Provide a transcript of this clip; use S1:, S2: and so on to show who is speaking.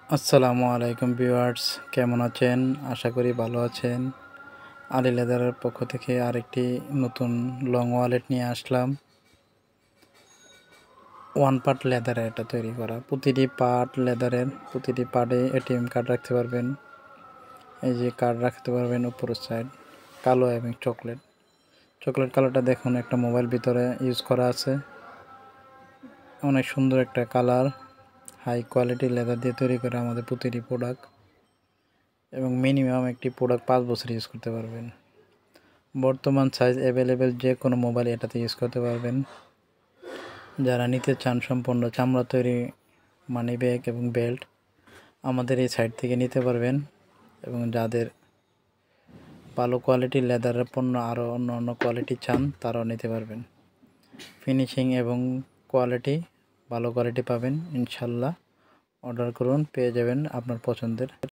S1: আসসালামু আলাইকুম ভিউয়ার্স, কেমন আছেন? আশা করি ভালো আছেন। আলী লেদারের পক্ষ থেকে আরেকটি নতুন লং ওয়ালেট নিয়ে আসলাম। ওয়ান পার্ট লেদারে এটা তৈরি করা, প্রতিটি পার্ট লেদারের, প্রতিটি পার্টে এটিএম কার্ড রাখতে পারবেন। এই যে কার্ড রাখতে পারবেন উপরের সাইড, কালো এবং চকলেট কালারটা দেখুন, একটা মোবাইল ভিতরে ইউজ করা আছে। অনেক সুন্দর একটা কালার, হাই কোয়ালিটি লেদার দিয়ে তৈরি করা আমাদের প্রতিটি প্রোডাক্ট, এবং মিনিমাম একটি প্রোডাক্ট 5 বছর ইউজ করতে পারবেন। বর্তমান সাইজ অ্যাভেলেবেল, যে কোনো মোবাইল এটাতে ইউজ করতে পারবেন। যারা নিতে চান সম্পূর্ণ চামড়া তৈরি মানি ব্যাগ এবং বেল্ট, আমাদের এই সাইট থেকে নিতে পারবেন। এবং যাদের ভালো কোয়ালিটির লেদারের পণ্য, আরও অন্য কোয়ালিটি চান, তারাও নিতে পারবেন। ফিনিশিং এবং কোয়ালিটি, ভালো কোয়ালিটি পাবেন ইনশাল্লাহ। অর্ডার করুন, পেয়ে যাবেন আপনার পছন্দের